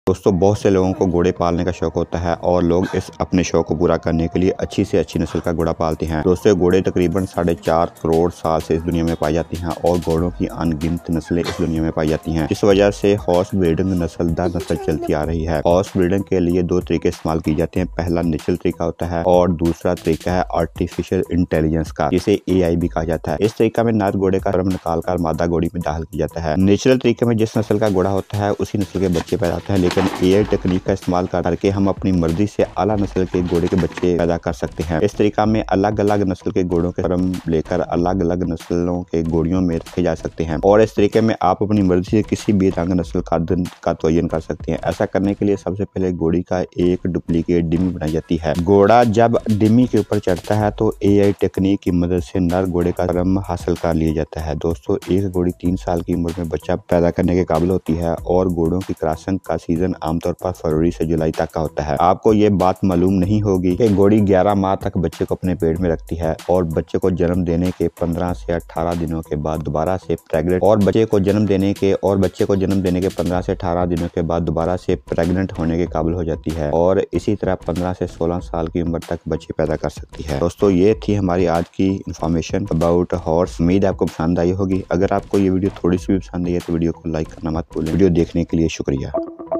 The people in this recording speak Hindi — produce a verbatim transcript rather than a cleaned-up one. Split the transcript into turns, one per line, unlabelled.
दोस्तों बहुत से लोगों को घोड़े पालने का शौक होता है और लोग इस अपने शौक को पूरा करने के लिए अच्छी से अच्छी नस्ल का घोड़ा पालते हैं। दोस्तों घोड़े तकरीबन साढ़े चार करोड़ साल से इस दुनिया में पाई जाती हैं और घोड़ों की अनगिनत नस्लें इस दुनिया में पाई जाती हैं। इस वजह से हॉर्स ब्रीडिंग नस्ल दर नस्ल चलती आ रही है। हॉर्स ब्रीडिंग के लिए दो तरीके इस्तेमाल किए जाते हैं। पहला नेचुरल तरीका होता है और दूसरा तरीका है आर्टिफिशियल इंटेलिजेंस का, जिसे ए आई भी कहा जाता है। इस तरीका में नर घोड़े का कर्म निकाल कर मादा घोड़ी में दाखिल किया जाता है। नेचुरल तरीके में जिस नस्ल का घोड़ा होता है उसी नस्ल के बच्चे पैदा होते हैं, लेकिन ए आई टेक्निक का इस्तेमाल करके हम अपनी मर्जी से आला नस्ल के घोड़े के बच्चे पैदा कर सकते हैं। इस तरीका में अलग अलग नस्ल के घोड़ों के कर्म लेकर अलग अलग नस्लों के घोड़ियों में रखे जा सकते हैं और इस तरीके में आप अपनी मर्जी से किसी भी रंग नस्ल का दिन का तयन कर सकते हैं। ऐसा करने के लिए सबसे पहले घोड़ी का एक डुप्लीकेट डिमी बनाई जाती है। घोड़ा जब डिमी के ऊपर चढ़ता है तो ए आई टेक्निक की मदद से नर घोड़े का कर्म हासिल कर लिया जाता है। दोस्तों एक घोड़ी तीन साल की उम्र में बच्चा पैदा करने के काबिल होती है और घोड़ों की क्रॉसिंग का सीजन आमतौर पर फरवरी से जुलाई तक का होता है। आपको ये बात मालूम नहीं होगी कि घोड़ी ग्यारह माह तक बच्चे को अपने पेट में रखती है और बच्चे को जन्म देने के पंद्रह से अठारह दिनों के बाद दोबारा से प्रेग्नेंट और बच्चे को जन्म देने के और बच्चे को जन्म देने के पंद्रह से अठारह दिनों के बाद दोबारा से प्रेग्नेंट होने के काबिल हो जाती है और इसी तरह पंद्रह से सोलह साल की उम्र तक बच्चे पैदा कर सकती है। दोस्तों ये थी हमारी आज की इन्फॉर्मेशन अबाउट हॉर्स। उम्मीद आपको पसंद आई होगी। अगर आपको ये वीडियो थोड़ी सी भी पसंद आई है तो वीडियो को लाइक करना मत भूलें। वीडियो देखने के लिए शुक्रिया।